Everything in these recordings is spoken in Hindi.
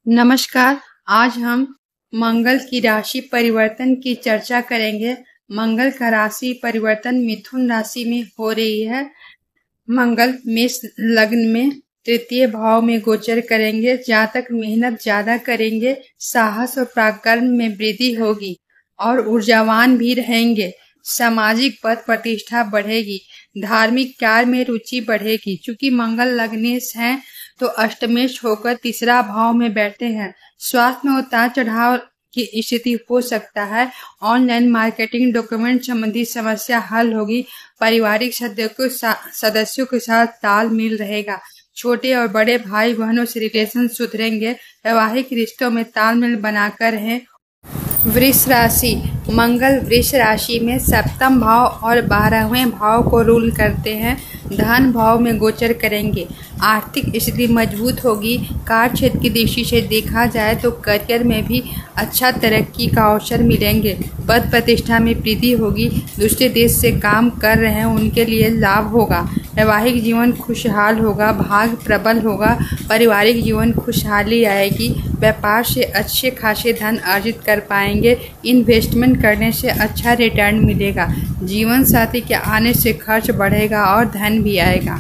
नमस्कार। आज हम मंगल की राशि परिवर्तन की चर्चा करेंगे। मंगल का राशि परिवर्तन मिथुन राशि में हो रही है। मंगल मेष लग्न में तृतीय भाव में गोचर करेंगे। जातक मेहनत ज्यादा करेंगे, साहस और पराक्रम में वृद्धि होगी और ऊर्जावान भी रहेंगे। सामाजिक पद प्रतिष्ठा बढ़ेगी, धार्मिक कार्य में रुचि बढ़ेगी। चूंकि मंगल लग्नेश हैं तो अष्टमेश होकर तीसरा भाव में बैठे हैं। स्वास्थ्य में उतार चढ़ाव की स्थिति हो सकता है। ऑनलाइन मार्केटिंग, डॉक्यूमेंट संबंधी समस्या हल होगी। पारिवारिक सदस्यों के साथ तालमेल रहेगा। छोटे और बड़े भाई बहनों से रिलेशन सुधरेंगे। वैवाहिक रिश्तों में तालमेल बनाकर रहें। वृष राशि। मंगल वृष राशि में सप्तम भाव और 12वें भाव को रूल करते हैं। धन भाव में गोचर करेंगे। आर्थिक स्थिति मजबूत होगी। कार्य क्षेत्र की दृष्टि से देखा जाए तो करियर में भी अच्छा तरक्की का अवसर मिलेंगे। पद प्रतिष्ठा में वृद्धि होगी। दूसरे देश से काम कर रहे हैं उनके लिए लाभ होगा। वैवाहिक जीवन खुशहाल होगा, भाग्य प्रबल होगा। पारिवारिक जीवन खुशहाली आएगी। व्यापार से अच्छे खासे धन अर्जित कर पाएंगे। इन्वेस्टमेंट करने से अच्छा रिटर्न मिलेगा। जीवन साथी के आने से खर्च बढ़ेगा और धन भी आएगा।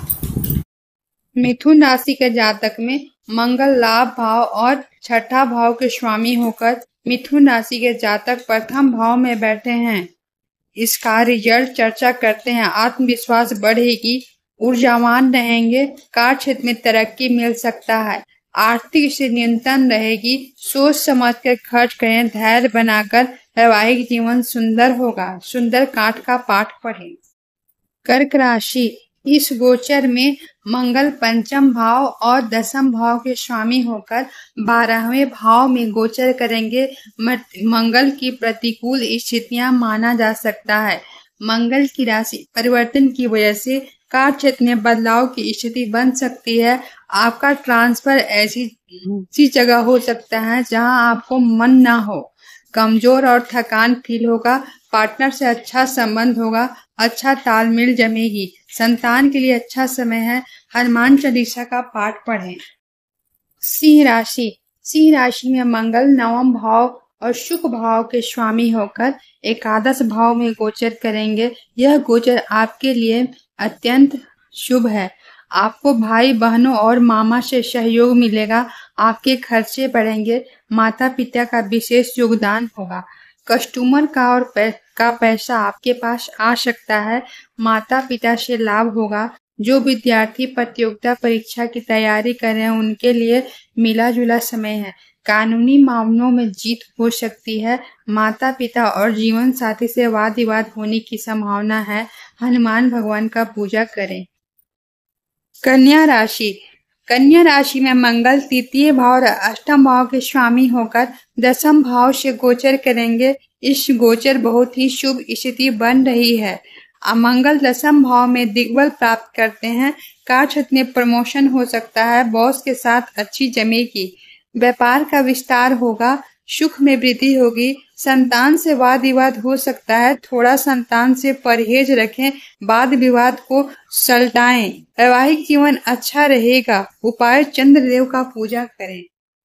मिथुन राशि के जातक में मंगल लाभ भाव और छठा भाव के स्वामी होकर मिथुन राशि के जातक प्रथम भाव में बैठे हैं। इसका रिजल्ट चर्चा करते हैं। आत्मविश्वास बढ़ेगी, ऊर्जावान रहेंगे। कार्य क्षेत्र में तरक्की मिल सकता है। आर्थिक स्थिति नियंत्रण रहेगी। सोच समझ कर खर्च करें, धैर्य बनाकर। वैवाहिक जीवन सुंदर होगा। सुंदर कांड का पाठ पढ़ें। कर्क राशि। इस गोचर में मंगल पंचम भाव और दसम भाव के स्वामी होकर 12वें भाव में गोचर करेंगे। मंगल की प्रतिकूल स्थितियां माना जा सकता है। मंगल की राशि परिवर्तन की वजह से कार्य क्षेत्र में बदलाव की स्थिति बन सकती है। आपका ट्रांसफर ऐसी जगह हो सकता है जहां आपको मन ना हो। कमजोर और थकान फील होगा। पार्टनर से अच्छा संबंध होगा। अच्छा तालमेल जमेगी। संतान के लिए अच्छा समय है। हनुमान चालीसा का पाठ पढ़ें। सिंह राशि। सिंह राशि में मंगल नवम भाव और शुक्र भाव के स्वामी होकर एकादश भाव में गोचर करेंगे। यह गोचर आपके लिए अत्यंत शुभ है। आपको भाई बहनों और मामा से सहयोग मिलेगा। आपके खर्चे बढ़ेंगे। माता पिता का विशेष योगदान होगा। कस्टमर का पैसा आपके पास आ सकता है। माता पिता से लाभ होगा। जो विद्यार्थी प्रतियोगिता परीक्षा की तैयारी कर रहे हैं उनके लिए मिला जुला समय है। कानूनी मामलों में जीत हो सकती है। माता पिता और जीवन साथी से वाद विवाद होने की संभावना है। हनुमान भगवान का पूजा करें। कन्या राशि। कन्या राशि में मंगल तृतीय भाव और अष्टम भाव के स्वामी होकर दसम भाव से गोचर करेंगे। इस गोचर बहुत ही शुभ स्थिति बन रही है। मंगल दसम भाव में दिग्बल प्राप्त करते हैं। कार्य क्षेत्र में प्रमोशन हो सकता है। बॉस के साथ अच्छी जमेगी। व्यापार का विस्तार होगा। सुख में वृद्धि होगी। संतान से वाद विवाद हो सकता है। थोड़ा संतान से परहेज रखें। वाद विवाद को सलटाएं। वैवाहिक जीवन अच्छा रहेगा। उपाय चंद्रदेव का पूजा करें।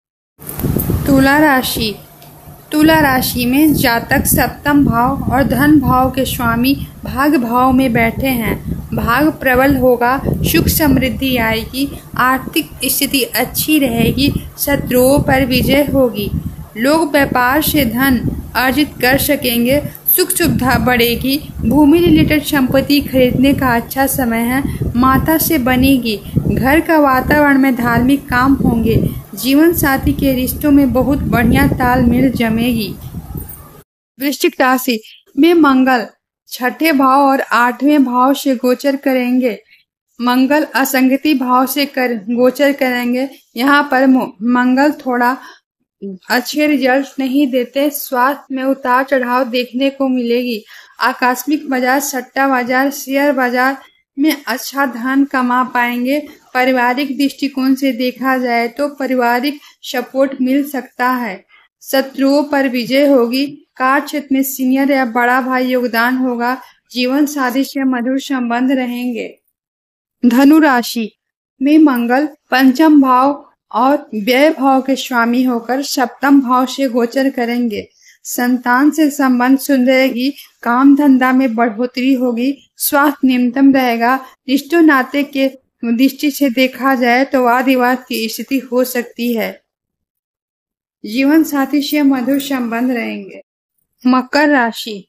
तुला राशि। तुला राशि में जातक सप्तम भाव और धन भाव के स्वामी भाग भाव में बैठे हैं। भाग प्रबल होगा। सुख समृद्धि आएगी। आर्थिक स्थिति अच्छी रहेगी। शत्रुओं पर विजय होगी। लोग व्यापार से धन अर्जित कर सकेंगे। सुख सुविधा बढ़ेगी। भूमि रिलेटेड संपत्ति खरीदने का अच्छा समय है। माता से बनेगी। घर का वातावरण में धार्मिक काम होंगे। जीवन साथी के रिश्तों में बहुत बढ़िया तालमेल जमेगी। वृश्चिक राशि में मंगल छठे भाव और 8वें भाव से गोचर करेंगे। मंगल असंगति भाव से गोचर करेंगे। यहाँ पर मंगल थोड़ा अच्छे रिजल्ट नहीं देते। स्वास्थ्य में उतार चढ़ाव देखने को मिलेगी। आकस्मिक बाजार, सट्टा बाजार, शेयर बाजार में अच्छा धन कमा पाएंगे। पारिवारिक दृष्टिकोण से देखा जाए तो पारिवारिक सपोर्ट मिल सकता है। शत्रुओं पर विजय होगी। कार्य क्षेत्र में सीनियर या बड़ा भाई योगदान होगा। जीवन साथी से मधुर संबंध रहेंगे। धनु राशि में मंगल पंचम भाव और व्यय भाव के स्वामी होकर सप्तम भाव से गोचर करेंगे। संतान से संबंध सुंदर रहेगी, काम धंधा में बढ़ोतरी होगी, स्वास्थ्य न्यूनतम रहेगा। रिश्तों नाते के दृष्टि से देखा जाए तो वाद विवाद की स्थिति हो सकती है। जीवन साथी से मधुर संबंध रहेंगे। मकर राशि।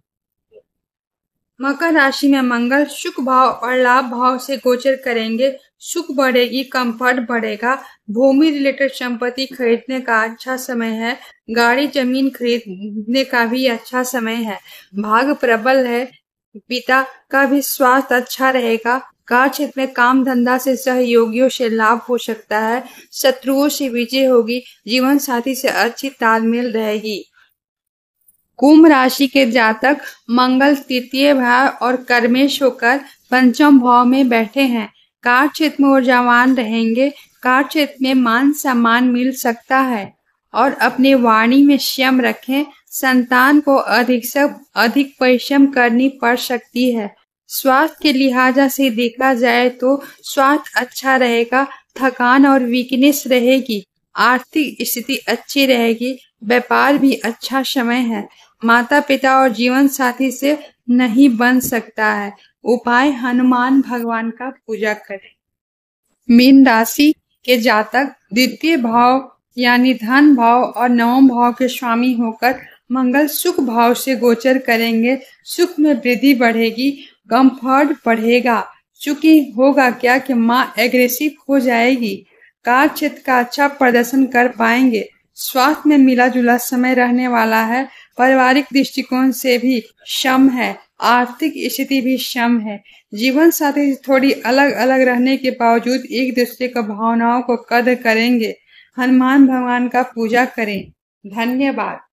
मकर राशि में मंगल सुख भाव और लाभ भाव से गोचर करेंगे। सुख बढ़ेगी, कंफर्ट बढ़ेगा, भूमि रिलेटेड संपत्ति खरीदने का अच्छा समय है। गाड़ी जमीन खरीदने का भी अच्छा समय है। भाग प्रबल है, पिता का भी स्वास्थ्य अच्छा रहेगा। कार्य क्षेत्र में काम धंधा से सहयोगियों से लाभ हो सकता है। शत्रुओं से विजय होगी। जीवन साथी से अच्छी तालमेल रहेगी। कुंभ राशि के जातक मंगल तृतीय भाव और कर्मेश होकर पंचम भाव में बैठे हैं। कार्य क्षेत्र में ऊर्जावान रहेंगे। कार्य क्षेत्र में मान सम्मान मिल सकता है और अपने वाणी में संयम रखें। संतान को अधिक से अधिक परिश्रम करनी पड़ सकती है। स्वास्थ्य के लिहाजा से देखा जाए तो स्वास्थ्य अच्छा रहेगा, थकान और वीकनेस रहेगी। आर्थिक स्थिति अच्छी रहेगी। व्यापार भी अच्छा समय है। माता पिता और जीवन साथी से नहीं बन सकता है। उपाय हनुमान भगवान का पूजा करें। मीन राशि के जातक द्वितीय भाव यानी धन भाव और नवम भाव के स्वामी होकर मंगल सुख भाव से गोचर करेंगे। सुख में वृद्धि बढ़ेगी, कंफर्ट बढ़ेगा। चूंकि होगा क्या कि माँ एग्रेसिव हो जाएगी। कार्य क्षेत्र का अच्छा प्रदर्शन कर पाएंगे। स्वास्थ्य में मिला जुला समय रहने वाला है। पारिवारिक दृष्टिकोण से भी सम है। आर्थिक स्थिति भी सम है। जीवन साथी थोड़ी अलग अलग रहने के बावजूद एक दूसरे की भावनाओं को कदर करेंगे। हनुमान भगवान का पूजा करें। धन्यवाद।